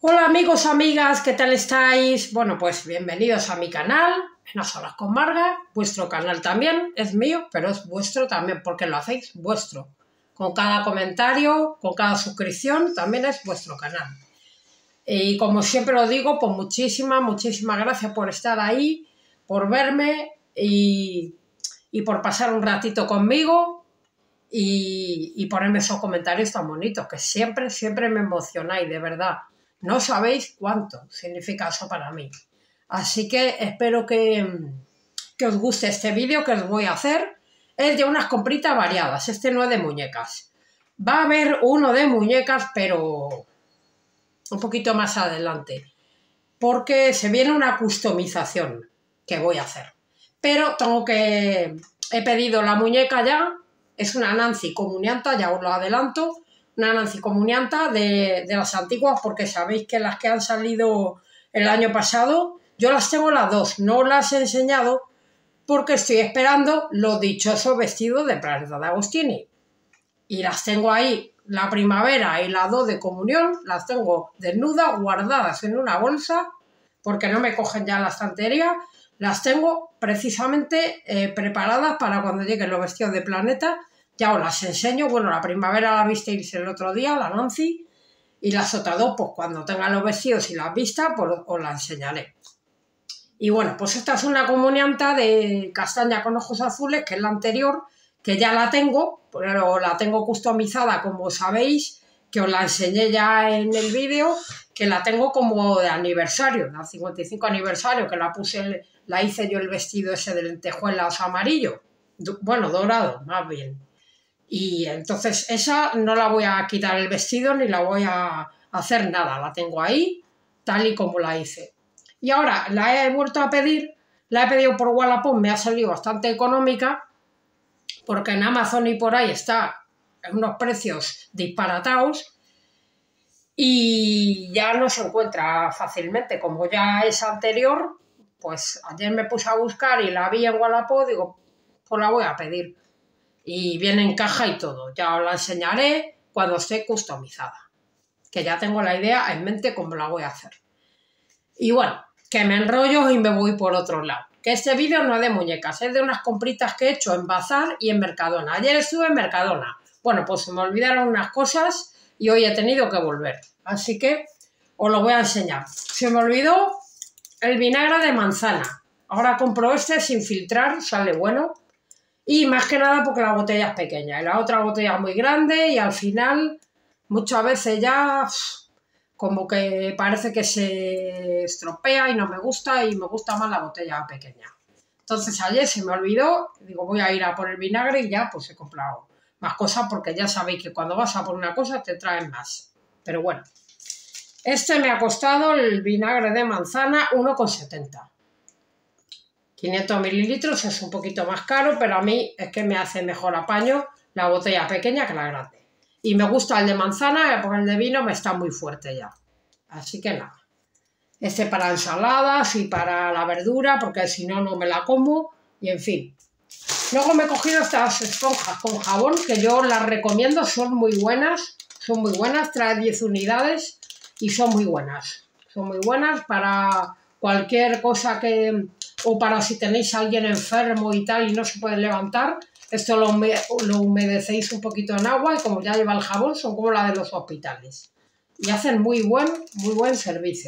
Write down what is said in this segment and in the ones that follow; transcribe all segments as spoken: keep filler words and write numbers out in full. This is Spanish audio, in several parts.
Hola amigos, amigas, ¿qué tal estáis? Bueno, pues bienvenidos a mi canal, En A Solas con Marga. Vuestro canal también es mío, pero es vuestro también, porque lo hacéis vuestro. Con cada comentario, con cada suscripción, también es vuestro canal. Y como siempre lo digo, pues muchísimas, muchísimas gracias por estar ahí, por verme y, y por pasar un ratito conmigo y, y ponerme esos comentarios tan bonitos, que siempre, siempre me emocionáis, de verdad. No sabéis cuánto significa eso para mí. Así que espero que, que os guste este vídeo que os voy a hacer. Es de unas compritas variadas, este no es de muñecas. Va a haber uno de muñecas, pero un poquito más adelante, porque se viene una customización que voy a hacer. Pero tengo que... He pedido la muñeca ya, es una Nancy Comunianta, ya os lo adelanto, una Nancy Comunianta de, de las antiguas, porque sabéis que las que han salido el año pasado, yo las tengo las dos, no las he enseñado porque estoy esperando los dichosos vestidos de Planeta de Agostini. Y las tengo ahí, la primavera y las dos de comunión, las tengo desnudas, guardadas en una bolsa, porque no me cogen ya la estantería, las tengo precisamente eh, preparadas para cuando lleguen los vestidos de Planeta. Ya os las enseño. Bueno, la primavera la visteis el otro día, la Nancy, y las otras dos, pues cuando tengan los vestidos y las vistas, pues os las enseñaré. Y bueno, pues esta es una comunianta de castaña con ojos azules, que es la anterior, que ya la tengo, pero la tengo customizada, como sabéis, que os la enseñé ya en el vídeo, que la tengo como de aniversario, del cincuenta y cinco aniversario, que la puse, la hice yo el vestido ese de lentejuelas amarillo, bueno, dorado, más bien. Y entonces esa no la voy a quitar el vestido ni la voy a hacer nada, la tengo ahí tal y como la hice. Y ahora la he vuelto a pedir, la he pedido por Wallapop, me ha salido bastante económica, porque en Amazon y por ahí está en unos precios disparatados y ya no se encuentra fácilmente. Como ya es anterior, pues ayer me puse a buscar y la vi en Wallapop, digo, pues la voy a pedir. Y viene en caja y todo. Ya os la enseñaré cuando esté customizada, que ya tengo la idea en mente cómo la voy a hacer. Y bueno, que me enrollo y me voy por otro lado. Que este vídeo no es de muñecas, es de unas compritas que he hecho en Bazar y en Mercadona. Ayer estuve en Mercadona. Bueno, pues se me olvidaron unas cosas y hoy he tenido que volver. Así que os lo voy a enseñar. Se me olvidó el vinagre de manzana. Ahora compro este sin filtrar, sale bueno. Y más que nada porque la botella es pequeña y la otra botella es muy grande y al final muchas veces ya como que parece que se estropea y no me gusta y me gusta más la botella pequeña. Entonces ayer se me olvidó, digo voy a ir a por el vinagre y ya pues he comprado más cosas porque ya sabéis que cuando vas a por una cosa te traen más. Pero bueno, este me ha costado el vinagre de manzana uno con setenta. quinientos mililitros es un poquito más caro, pero a mí es que me hace mejor apaño la botella pequeña que la grande. Y me gusta el de manzana, porque el de vino me está muy fuerte ya. Así que nada. Este para ensaladas y para la verdura, porque si no, no me la como. Y en fin. Luego me he cogido estas esponjas con jabón, que yo las recomiendo, son muy buenas. Son muy buenas, trae diez unidades y son muy buenas. Son muy buenas para cualquier cosa que... o para si tenéis a alguien enfermo y tal y no se puede levantar, esto lo, lo humedecéis un poquito en agua y como ya lleva el jabón, son como la de los hospitales. Y hacen muy buen, muy buen servicio.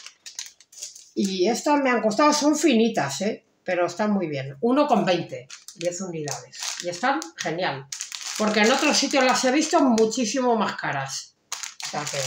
Y estas me han costado, son finitas, ¿eh? Pero están muy bien. uno con veinte, diez unidades. Y están genial. Porque en otros sitios las he visto muchísimo más caras. O sea que...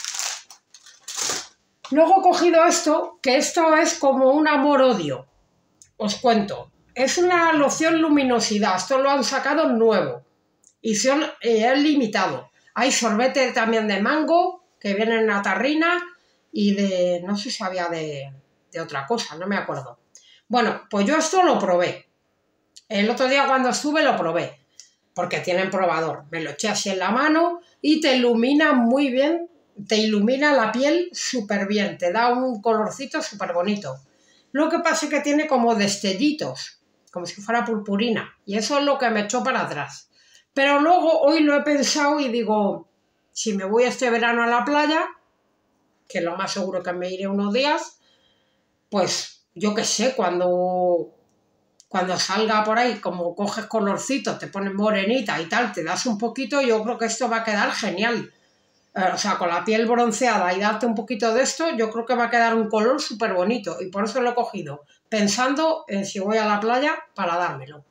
Luego he cogido esto, que esto es como un amor-odio. Os cuento. Es una loción luminosidad. Esto lo han sacado nuevo. Y son, eh, es limitado. Hay sorbete también de mango, que viene en una tarrina. Y de... no sé si había de, de otra cosa, no me acuerdo. Bueno, pues yo esto lo probé. El otro día cuando estuve lo probé. Porque tienen probador. Me lo eché así en la mano y te ilumina muy bien. Te ilumina la piel súper bien, te da un colorcito súper bonito. Lo que pasa es que tiene como destellitos, como si fuera purpurina, y eso es lo que me echó para atrás. Pero luego hoy lo he pensado y digo, si me voy este verano a la playa, que lo más seguro que me iré unos días, pues yo qué sé, cuando, cuando salga por ahí, como coges colorcito, te pones morenita y tal, te das un poquito, yo creo que esto va a quedar genial. Eh, o sea, con la piel bronceada y darte un poquito de esto, yo creo que va a quedar un color súper bonito. Y por eso lo he cogido, pensando en si voy a la playa para dármelo.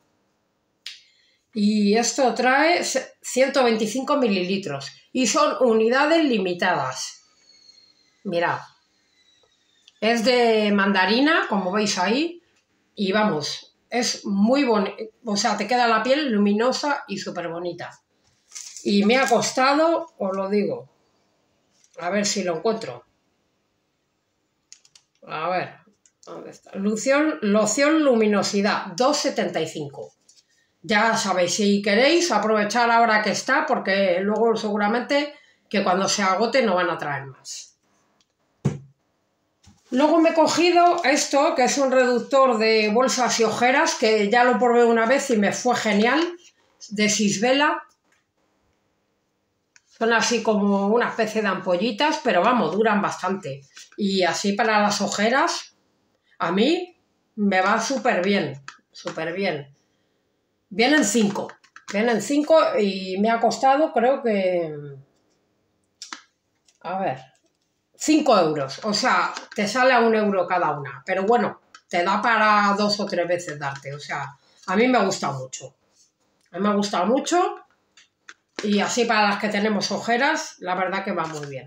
Y esto trae ciento veinticinco mililitros y son unidades limitadas. Mirad, es de mandarina, como veis ahí, y vamos, es muy bonito, o sea, te queda la piel luminosa y súper bonita. Y me ha costado, os lo digo, a ver si lo encuentro. A ver, ¿dónde está? Loción, loción luminosidad, dos setenta y cinco. Ya sabéis, si queréis, aprovechar ahora que está, porque luego seguramente que cuando se agote no van a traer más. Luego me he cogido esto, que es un reductor de bolsas y ojeras, que ya lo probé una vez y me fue genial, de Sisvela. Son así como una especie de ampollitas, pero vamos, duran bastante. Y así para las ojeras, a mí me va súper bien, súper bien. Vienen cinco, vienen cinco y me ha costado, creo que, a ver, cinco euros. O sea, te sale a un euro cada una. Pero bueno, te da para dos o tres veces darte. O sea, a mí me gusta mucho. A mí me gusta mucho y así para las que tenemos ojeras, la verdad que va muy bien.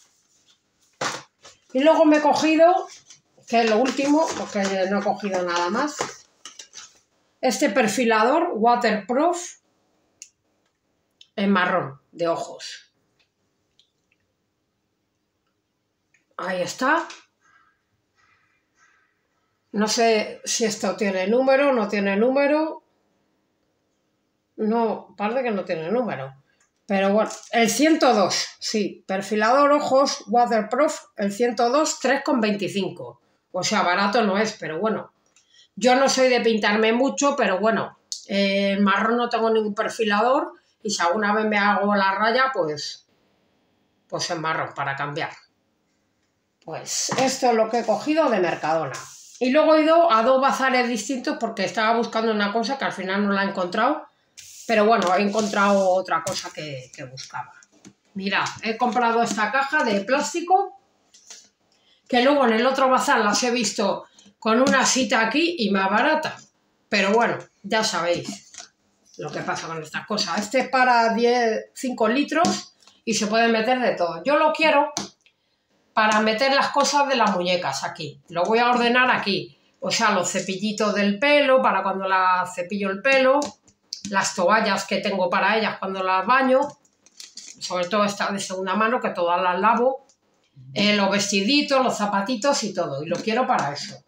Y luego me he cogido, que es lo último, porque no he cogido nada más, este perfilador waterproof en marrón de ojos. Ahí está. No sé si esto tiene número, no tiene número. No, parece que no tiene número. Pero bueno, el ciento dos, sí, perfilador ojos waterproof, el ciento dos, tres con veinticinco. O sea, barato no es, pero bueno. Yo no soy de pintarme mucho, pero bueno, eh, en marrón no tengo ningún perfilador y si alguna vez me hago la raya, pues, pues en marrón para cambiar. Pues esto es lo que he cogido de Mercadona. Y luego he ido a dos bazares distintos porque estaba buscando una cosa que al final no la he encontrado. Pero bueno, he encontrado otra cosa que, que buscaba. Mirad, he comprado esta caja de plástico que luego en el otro bazar las he visto con una cita aquí y más barata. Pero bueno, ya sabéis lo que pasa con estas cosas. Este es para diez, cinco litros y se puede meter de todo. Yo lo quiero para meter las cosas de las muñecas aquí. Lo voy a ordenar aquí. O sea, los cepillitos del pelo para cuando la cepillo el pelo, las toallas que tengo para ellas cuando las baño, sobre todo esta de segunda mano que todas las lavo, eh, los vestiditos, los zapatitos y todo. Y lo quiero para eso.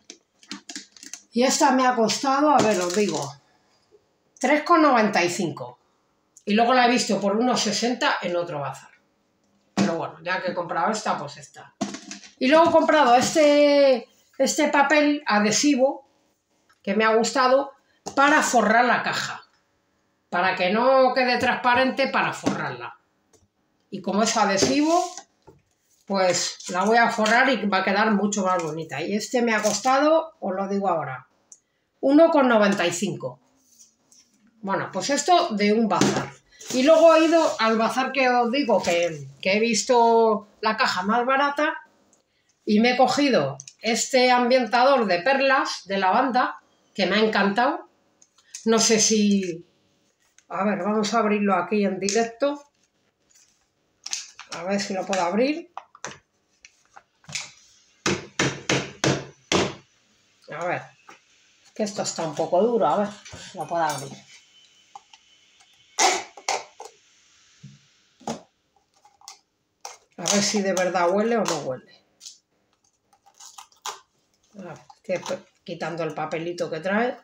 Y esta me ha costado, a ver, os digo, tres con noventa y cinco. Y luego la he visto por unos sesenta en otro bazar. Pero bueno, ya que he comprado esta, pues esta. Y luego he comprado este, este papel adhesivo que me ha gustado para forrar la caja. Para que no quede transparente, para forrarla. Y como es adhesivo, pues la voy a forrar y va a quedar mucho más bonita. Y este me ha costado, os lo digo ahora, uno con noventa y cinco. Bueno, pues esto de un bazar. Y luego he ido al bazar que os digo que, que he visto la caja más barata y me he cogido este ambientador de perlas de lavanda que me ha encantado. No sé si... A ver, vamos a abrirlo aquí en directo. A ver si lo puedo abrir. A ver, que esto está un poco duro, a ver, lo puedo abrir. A ver si de verdad huele o no huele. A ver, estoy quitando el papelito que trae.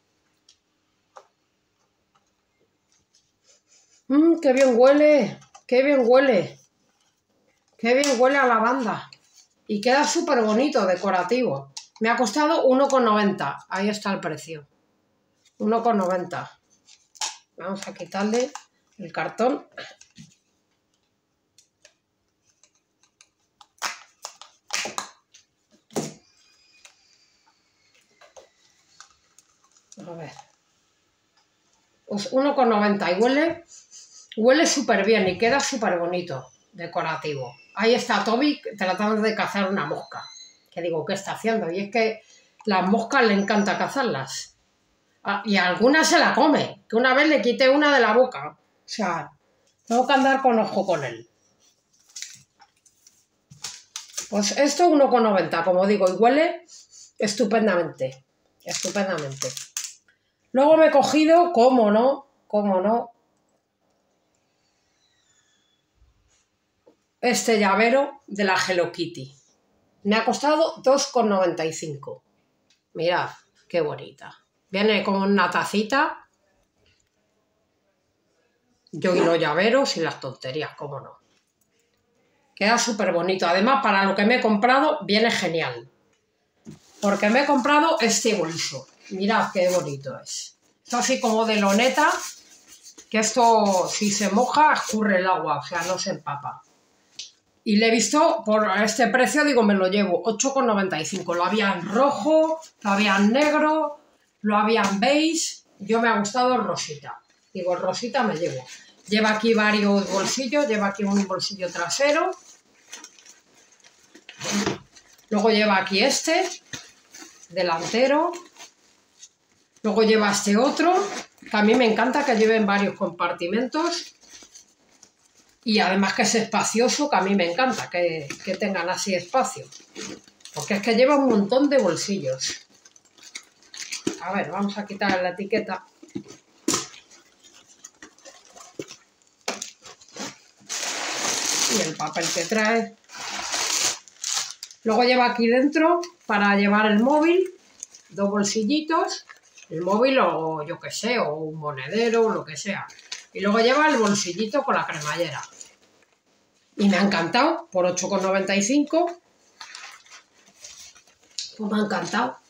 Mmm, qué bien huele, qué bien huele. Qué bien huele a lavanda. Y queda súper bonito, decorativo. Me ha costado uno con noventa. Ahí está el precio. uno con noventa. Vamos a quitarle el cartón. A ver. Pues uno con noventa y huele, huele súper bien y queda súper bonito, decorativo. Ahí está Toby tratando de cazar una mosca. Que digo, ¿qué está haciendo? Y es que las moscas le encanta cazarlas. Ah, y a algunas se la come, que una vez le quité una de la boca. O sea, tengo que andar con ojo con él. Pues esto uno con noventa, como digo, y huele estupendamente. Estupendamente. Luego me he cogido, cómo no, cómo no, este llavero de la Hello Kitty. Me ha costado dos con noventa y cinco. Mirad, qué bonita. Viene con una tacita. Yo y los llaveros y las tonterías, cómo no. Queda súper bonito. Además, para lo que me he comprado, viene genial. Porque me he comprado este bolso. Mirad qué bonito es. Es así como de loneta, que esto, si se moja, escurre el agua, o sea, no se empapa. Y le he visto por este precio, digo, me lo llevo, ocho con noventa y cinco. Lo había en rojo, lo había en negro, lo había en beige. Yo me ha gustado el rosita. Digo, el rosita me llevo. Lleva aquí varios bolsillos, lleva aquí un bolsillo trasero. Luego lleva aquí este, delantero. Luego lleva este otro, que a mí me encanta que lleven varios compartimentos. Y además que es espacioso, que a mí me encanta que, que tengan así espacio. Porque es que lleva un montón de bolsillos. A ver, vamos a quitar la etiqueta. Y el papel que trae. Luego lleva aquí dentro, para llevar el móvil, dos bolsillitos. El móvil o yo qué sé, o un monedero, o lo que sea. Y luego lleva el bolsillito con la cremallera. Y me ha encantado, por ocho con noventa y cinco. Pues me ha encantado.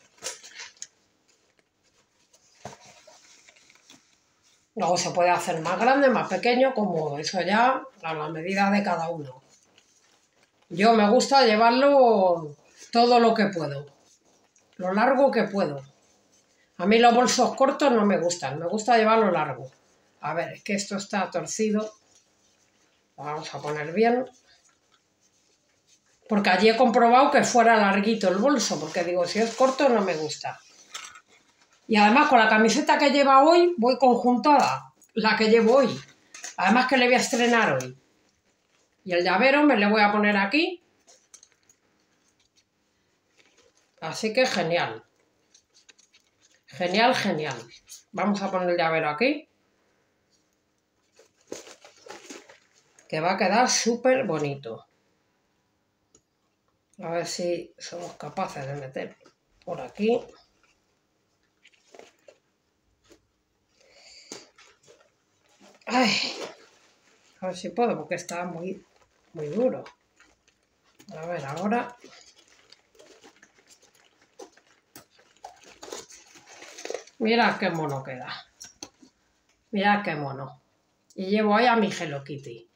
Luego se puede hacer más grande, más pequeño, como eso ya a la medida de cada uno. Yo me gusta llevarlo todo lo que puedo, lo largo que puedo. A mí los bolsos cortos no me gustan, me gusta llevarlo largo. A ver, es que esto está torcido. Lo vamos a poner bien. Porque allí he comprobado que fuera larguito el bolso, porque digo, si es corto no me gusta. Y además con la camiseta que lleva hoy, voy conjuntada, la que llevo hoy. Además que le voy a estrenar hoy. Y el llavero me le voy a poner aquí. Así que genial. Genial, genial. Vamos a poner el llavero aquí. Que va a quedar súper bonito. A ver si somos capaces de meter por aquí. Ay, a ver si puedo, porque está muy, muy duro. A ver, ahora. Mirad qué mono queda. Mirad qué mono. Y llevo ahí a mi Hello Kitty.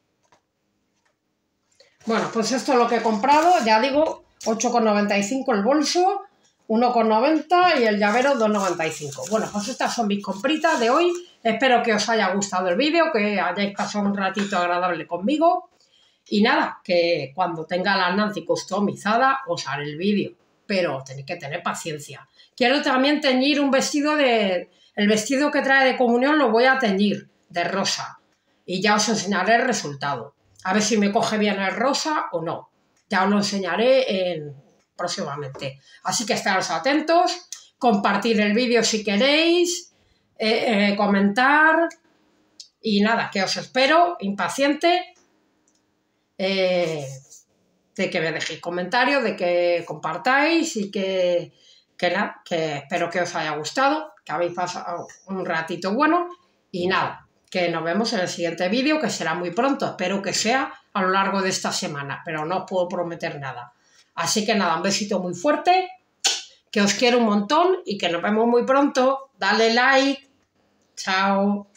Bueno, pues esto es lo que he comprado. Ya digo, ocho con noventa y cinco el bolso, uno con noventa y el llavero dos con noventa y cinco. Bueno, pues estas son mis compritas de hoy. Espero que os haya gustado el vídeo, que hayáis pasado un ratito agradable conmigo. Y nada, que cuando tenga la Nancy customizada os haré el vídeo. Pero tenéis que tener paciencia. Quiero también teñir un vestido de... El vestido que trae de comunión lo voy a teñir de rosa. Y ya os enseñaré el resultado. A ver si me coge bien el rosa o no. Ya os lo enseñaré en... próximamente. Así que estaros atentos. Compartir el vídeo si queréis. Eh, eh, comentar. Y nada, que os espero impaciente. Eh, de que me dejéis comentarios, de que compartáis y que, que nada, que espero que os haya gustado, que habéis pasado un ratito bueno y nada, que nos vemos en el siguiente vídeo, que será muy pronto, espero que sea a lo largo de esta semana, pero no os puedo prometer nada. Así que nada, un besito muy fuerte, que os quiero un montón y que nos vemos muy pronto. Dale like, chao.